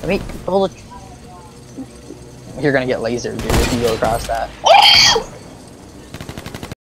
Wait, hold it. You're gonna get lasered, dude, if you go across that.